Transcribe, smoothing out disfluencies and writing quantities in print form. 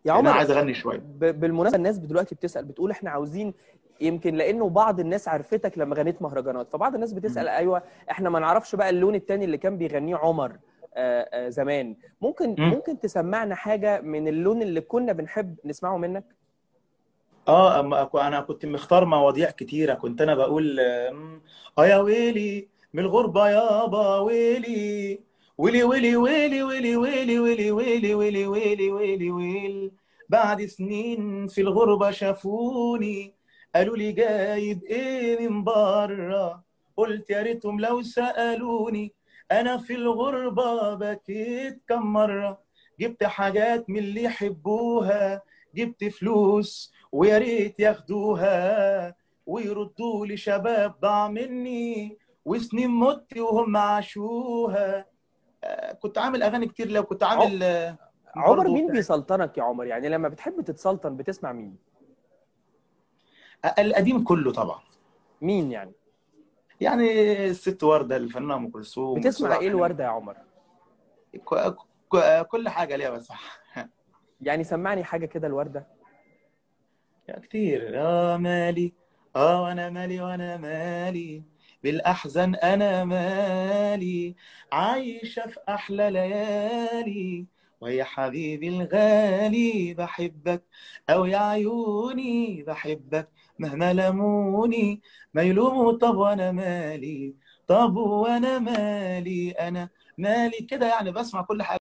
يا لان انا عمر، عايز اغني شويه. بالمناسبه الناس دلوقتي بتسال بتقول احنا عاوزين، يمكن لانه بعض الناس عرفتك لما غنيت مهرجانات، فبعض الناس بتسال ايوه احنا ما نعرفش بقى اللون التاني اللي كان بيغنيه عمر زمان. مم. ممكن تسمعنا حاجه من اللون اللي كنا بنحب نسمعه منك؟ اه، انا كنت مختار مواضيع كتيره. كنت انا بقول يا ويلي من الغربه يابا ويلي، ويلي ويلي ويلي ويلي ويلي ويلي ويلي ويلي ويلي ويلي ويلي، بعد سنين في الغربه شافوني قالوا لي جايب ايه من بره، قلت يا ريتهم لو سالوني، انا في الغربه بكيت كم مره، جبت حاجات من اللي يحبوها، جبت فلوس ويا ريت ياخدوها ويردوا لي شباب ضاع مني وسنين مت وهم عاشوها. كنت عامل اغاني كتير. لو كنت ع- عامل عمر، برضو مين بتاع بيسلطنك يا عمر؟ يعني لما بتحب تتسلطن بتسمع مين؟ القديم كله طبعا. مين يعني؟ يعني الست وردة، الفنانة ام كلثوم، الاستاذ بتسمع عبد ايه الحليم، الوردة يا عمر؟ كل حاجه ليها بس. يعني سمعني حاجة كده الوردة. يا كتير. اه مالي، اه وانا مالي وانا مالي بالاحزان، انا مالي عايشه في احلى ليالي، ويا حبيبي الغالي بحبك، او يا عيوني بحبك مهما لموني، ما يلوموا طب وانا مالي، طب وانا مالي، انا مالي كده يعني. بسمع كل حاجه.